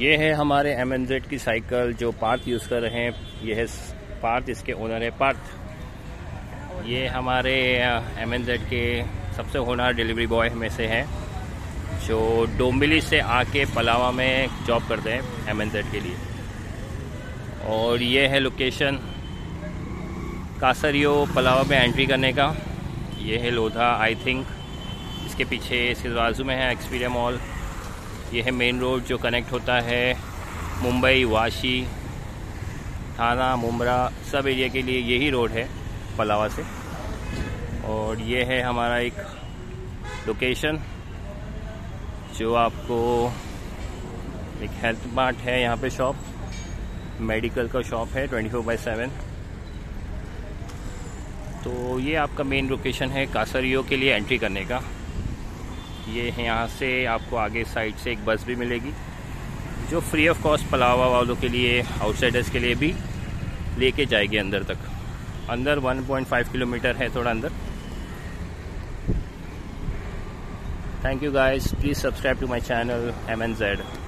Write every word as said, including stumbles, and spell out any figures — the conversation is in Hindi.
ये है हमारे एम एन जेड की साइकिल जो पार्थ यूज़ कर रहे हैं। ये है पार्थ, इसके ओनर है पार्थ। ये हमारे एम एन जेड के सबसे होनहार डिलीवरी बॉय में से हैं जो डोंबिवली से आके पलावा में जॉब करते हैं एम एन जेड के लिए। और ये है लोकेशन कासरियो पलावा में एंट्री करने का। ये है लोधा आई थिंक, इसके पीछे इसके बाजू में है एक्सपीरिया मॉल। ये है मेन रोड जो कनेक्ट होता है मुंबई, वाशी, थाना, मुंब्रा सब एरिया के लिए यही रोड है पलावा से। और ये है हमारा एक लोकेशन जो आपको एक हेल्थ मार्ट है, यहाँ पे शॉप मेडिकल का शॉप है ट्वेंटी फोर बाई सेवन। तो ये आपका मेन लोकेशन है कासरियो के लिए एंट्री करने का। ये है, यहाँ से आपको आगे साइड से एक बस भी मिलेगी जो फ्री ऑफ कॉस्ट पलावा वालों के लिए, आउटसाइडर्स के लिए भी लेके जाएगी अंदर तक। अंदर वन पॉइंट फाइव किलोमीटर है, थोड़ा अंदर। Thank you guys, please subscribe to my channel M N Z.